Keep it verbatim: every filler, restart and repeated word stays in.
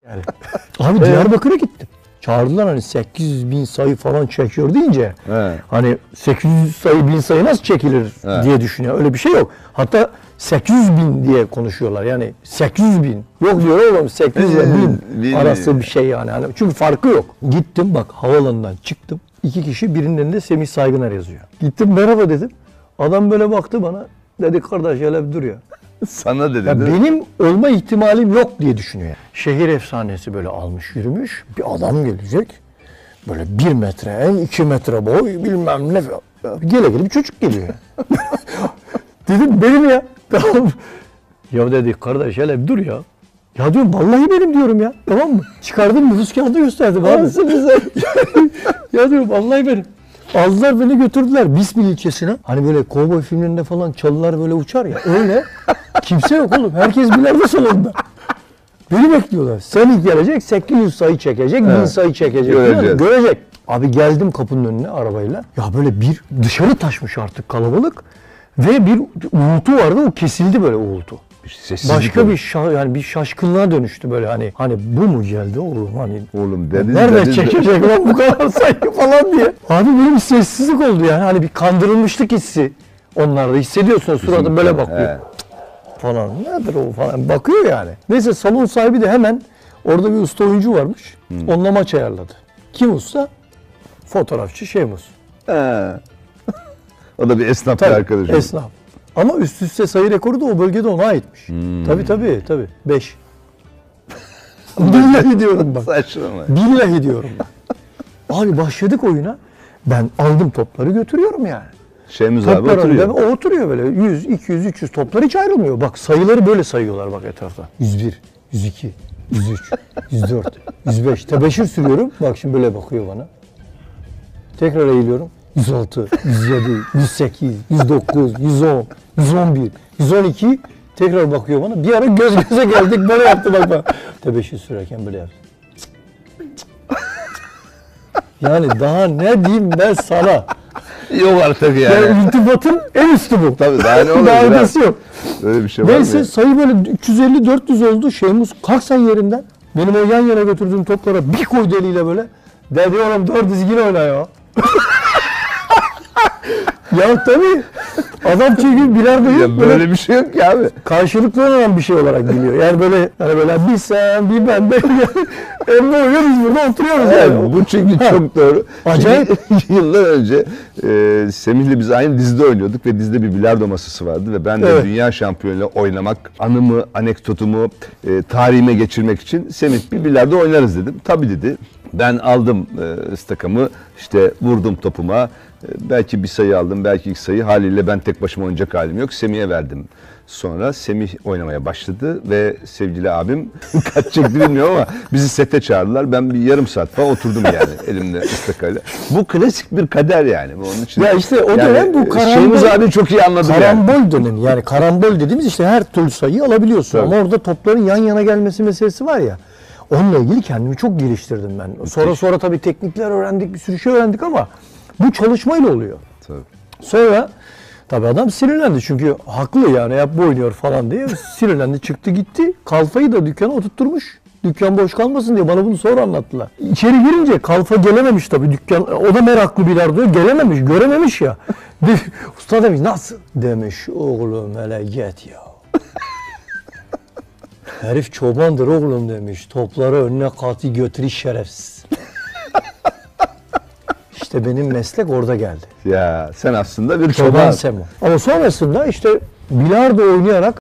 Yani. Abi Diyarbakır'a gittim. Çağırdılar hani sekiz yüz bin sayı falan çekiyor deyince He. hani sekiz yüz sayı bin sayı nasıl çekilir He. diye düşünüyor. Öyle bir şey yok. Hatta sekiz yüz bin diye konuşuyorlar. Yani sekiz yüz bin. Yok diyor oğlum sekiz yüz bin arası bir şey yani. yani. Çünkü farkı yok. Gittim bak havalanından çıktım. İki kişi birinin elinde Semih Saygıner yazıyor. Gittim merhaba dedim. Adam böyle baktı bana. Dedi kardeş hele bir dur ya. Sana dedi. Ya benim olma ihtimalim yok diye düşünüyor. Şehir efsanesi böyle almış yürümüş. Bir adam gelecek. Böyle bir metre en iki metre boy bilmem ne. Gele gele bir çocuk geliyor. Dedim benim ya. Tamam. Ya dedi kardeş hele bir dur ya. Ya diyorum vallahi benim diyorum ya. Tamam mı? Çıkardım nüfus kağıdı gösterdim abi. Nasıl güzel. Ya diyorum vallahi benim. Aldılar beni götürdüler Bismil ilçesine. Hani böyle kovboy filmlerinde falan çalılar böyle uçar ya. Öyle. Kimse yok oğlum. Herkes bilardo salonunda. Beni bekliyorlar. Semih gelecek, sekiz yüz sayı çekecek, bin evet. sayı çekecek. Göreceğiz. Görecek. Abi geldim kapının önüne arabayla. Ya böyle bir dışarı taşmış artık kalabalık. Ve bir uğultu vardı. O kesildi böyle uğultu. Sessizlik Başka olur. bir şa yani bir şaşkınlığa dönüştü böyle hani hani bu mu geldi oğlum hani oğlum dedin nerede dedin, çekecek lan bu kadar sayı falan diye. Abi böyle bir sessizlik oldu yani hani bir kandırılmışlık hissi onlarda hissediyorsun suratı böyle bakıyor. He. Falan nedir o falan bakıyor yani. Neyse salon sahibi de hemen orada bir usta oyuncu varmış. Hmm. Onunla maç ayarladı. Kim usta? Fotoğrafçı Şeymus. He. O da bir esnaf bir arkadaşım. Esnaf. Ama üst üste sayı rekoru da o bölgede ona aitmiş. Hmm. Tabii tabii tabii. Beş. Billahi diyorum bak. Saçmalama. Billahi diyorum bak. Abi başladık oyuna. Ben aldım topları götürüyorum yani. Şeyimiz abi oturuyor. O oturuyor böyle yüz, iki yüz, üç yüz toplar hiç ayrılmıyor. Bak sayıları böyle sayıyorlar bak etrafta. yüz bir, yüz iki, yüz üç, yüz dört, yüz beş. Tebeşir sürüyorum. Bak şimdi böyle bakıyor bana. Tekrar eğiliyorum. yüz altı, yüz yedi, yüz sekiz, yüz dokuz, yüz on, yüz on bir, yüz on iki tekrar bakıyor bana. Bir ara göz göze geldik böyle yaptı bak bak. Tebeşir sürerken böyle yaptı. Yani daha ne diyeyim ben sana? Yok artık yani. Yani iltifatın en üstü bu. Tabii daha ne olur? Daha ötesi yok. Öyle bir şey var Neyse sayı böyle üç yüz elli dört yüz oldu. Şeymus kalk sen yerinden. Benim o yan yana götürdüğüm toplara bir koydu eliyle böyle. Dedi oğlum doğru dizgin oyna ya. Ya tabii adam çünkü bilardo yok. Böyle, böyle bir şey yok ki abi. Karşılıklı olan bir şey olarak biliyor. Yani böyle hani böyle bir sen bir ben de Emre oynuyor biz burada oturuyoruz yani. yani. Bu çünkü ha. çok doğru. Acayip. Yıllar önce e, Semih'le biz aynı dizide oynuyorduk ve dizide bir bilardo masası vardı ve ben de evet. dünya şampiyonuyla oynamak, anımı, anekdotumu e, tarihime geçirmek için Semih bir bilardo oynarız dedim. Tabii dedi. Ben aldım e, ıstakamı, işte vurdum topuma. E, belki bir sayı aldım, belki iki sayı. Haliyle ben tek başıma oynayacak halim yok. Semih'e verdim. Sonra Semih oynamaya başladı ve sevgili abim kaç çekti bilmiyorum ama bizi sete çağırdılar. Ben bir yarım saat falan oturdum yani elimde ıstakayla. Bu klasik bir kader yani. Onun için ya işte o yani, dönem bu karambol. Şeyimiz abi çok iyi anladı karambol yani. dönemi yani karambol dediğimiz işte her türlü sayıyı alabiliyorsun. Tabii. Ama orada topların yan yana gelmesi meselesi var ya. Onunla ilgili kendimi çok geliştirdim ben. Müthiş. Sonra sonra tabii teknikler öğrendik, bir sürü şey öğrendik ama bu çalışmayla oluyor. Tabii. Sonra tabii adam sinirlendi çünkü haklı yani hep bu oynuyor falan diye sinirlendi çıktı gitti. Kalfayı da dükkana oturtturmuş. Dükkan boş kalmasın diye bana bunu sonra anlattılar. İçeri girince kalfa gelememiş tabii dükkan. O da meraklı bilardo gelememiş, görememiş ya. Usta demiş nasıl? Demiş oğlum hele git ya. Herif çobandır oğlum demiş. Topları önüne katı götürü şerefsiz. İşte benim meslek orada geldi. Ya sen aslında bir çoban. çoban. Semo. Ama sonrasında işte bilardo oynayarak